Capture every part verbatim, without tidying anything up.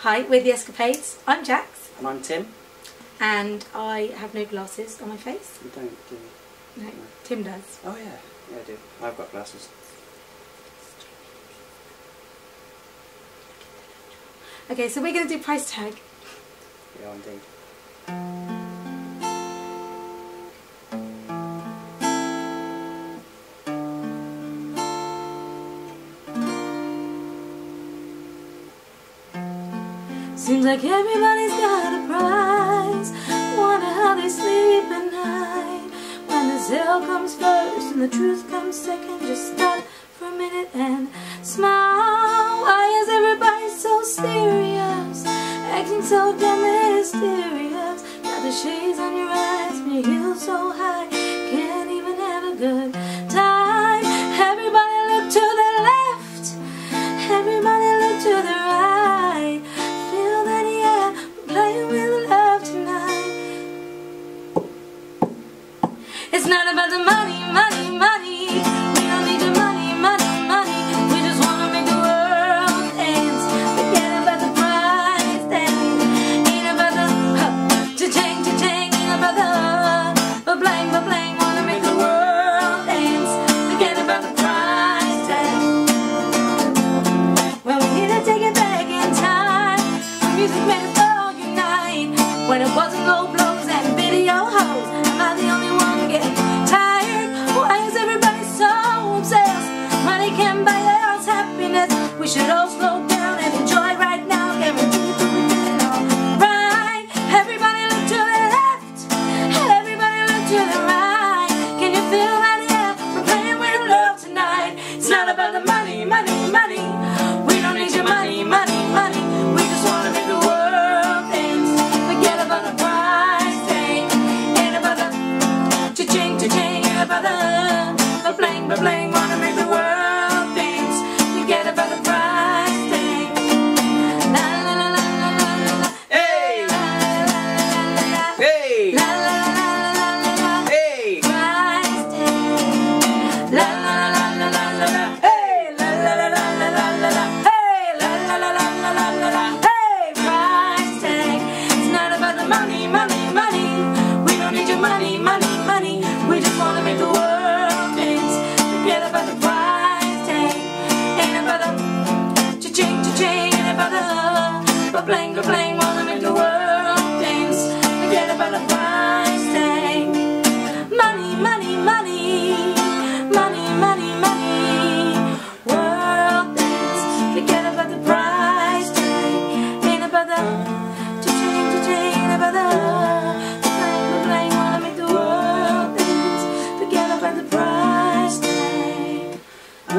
Hi, we're the Escapades. I'm Jax. And I'm Tim. And I have no glasses on my face. You don't, do you? No, No. Tim does. Oh yeah, yeah I do. I've got glasses. Okay, so we're going to do price tag. Yeah, indeed. Seems like everybody's got a price. Wonder how they sleep at night. When the sale comes first and the truth comes second, just stop for a minute and smile. Why is everybody so serious? Acting so damn mysterious. Got the shades on your eyes and your heels so high, can't even have a good time. Everybody look to the left, everybody look to the right. Feel that, yeah, we're playing with love tonight. It's not about the money, money, money. We don't need your money, money, money. We just wanna make the world dance. Forget about the price tag. Ain't about the huh, cha-ching, cha-ching. Ain't about the ba-blang, ba-blang. Wanna make the world dance. Forget about the price tag. Well, we're here to take it back in time. The music made us all unite. When it wasn't low blows and video hoes. Am I the only one getting tired? Why is everybody so obsessed? Money can buy us happiness. We should all slow down and enjoy right now. Guaranteed that we get it all right. Everybody look to the left, everybody look to the right. Can you feel that? Yeah, we're playing with love tonight. It's not about the money, money, money. We don't need your money, money, money. We just wanna make the world dance. Forget about the price tag. Ain't about the cha-ching, cha-ching. Ain't about the ba-blang, ba-blang. Wanna make the world dance. Forget about the price tag. La la la la la la la. Hey! La la la la la la. Hey! La la la la la la la. Hey! Price tag. La la la la la la la. Hey! La la la la la la la la. Hey! La la la la la la la la. Hey! Price tag. It's not about the money, money, money. We don't need your money, money, money. We just wanna make the world dance. Forget about the price tag. Ain't about the cha-ching, cha-ching. Ain't about the ba-blang, ba-blang. Wanna make the world dance. Forget about the price tag. Money, money, money. Money, money, money. World dance. Forget about the price tag. Ain't about the cha-ching, cha-ching. Ain't about the ba-blang, ba-blang. Wanna make the world dance. Forget about the price tag. Uh,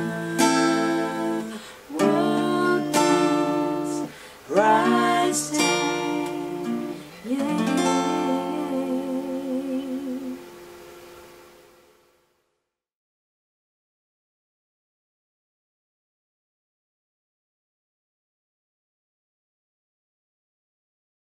uh, world dance. Price tag.